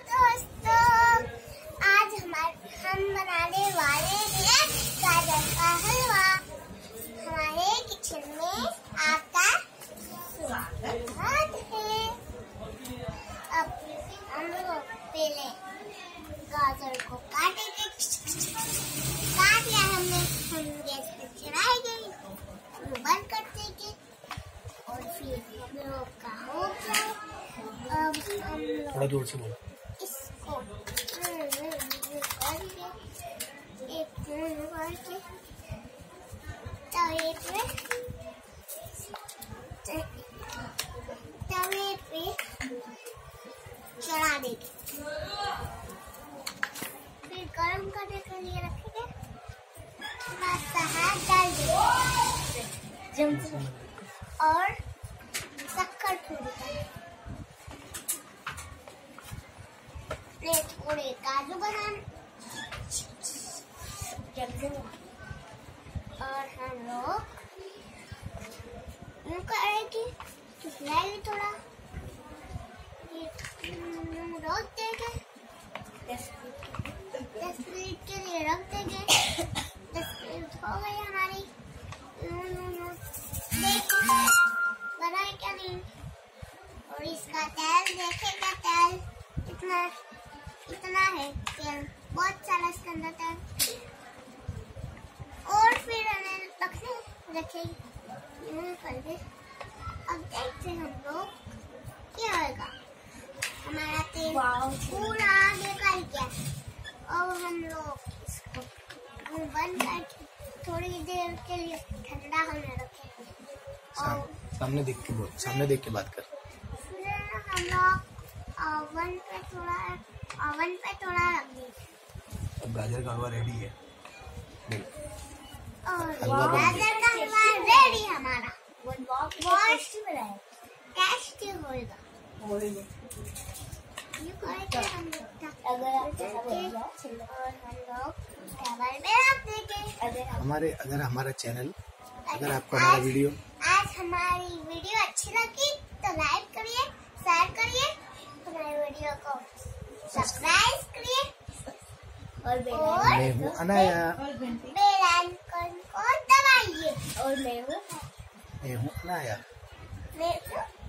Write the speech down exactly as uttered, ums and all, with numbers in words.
दोस्तों, आज हमारे हम बनाने वाले हैं गाजर का हलवा। हमारे किचन में आपका स्वागत है। अब हम लोग पहले गाजर को काटेंगे। काट लिया हमने, हम गैस पर चढ़ाएंगे, बंद कर देंगे और फिर हम लोग का हो गया। अब हम लोग दूर से बोलो। इसको करके एक करके तवे पे तवे पे चढ़ा देंगे, फिर गरम करने के लिए रखेंगे। हाथ डाल देंगे और शक्कर थोड़ी थोड़े काजू बादाम और हम लोग करेंगे थोड़ा रख देंगे। दस मिनट के लिए रख देंगे। दस मिनट हो गई हमारी। बनाए क्या नहीं। और इसका तेल देखेगा, तेल कितना इतना है, तेल बहुत सारा इसके अंदर तेल। और फिर हमें रखने रखेंगे कर दे। अब देखते हैं हम लोग क्या होगा। हमारा तेल पूरा निकल गया। अब हम लोग इसको बंद करके थोड़ी देर के लिए ठंडा होने रखेंगे। और सामने देख के बोल, सामने देख के बात कर। फिर हम लोग ओवन पे थोड़ा ओवन पे थोड़ा रख दीजिए। अब गाजर का हलवा रेडी है। और गाजर का हलवा रेडी है हमारा। बहुत टेस्टी होगा। ये करके हम अगर और हम लोग टेबल में रख देंगे। हमारे अगर हमारा चैनल अगर आपको हमारा वीडियो आज हमारी वीडियो अच्छी लगी तो लाइक करिए, शेयर करिए, हमारे वीडियो को सब्सक्राइब करिए और मैं हूँ अनाया बेल आइकन को दबाइए। और मैं हूँ मैं हूँ अनाया मैं हूँ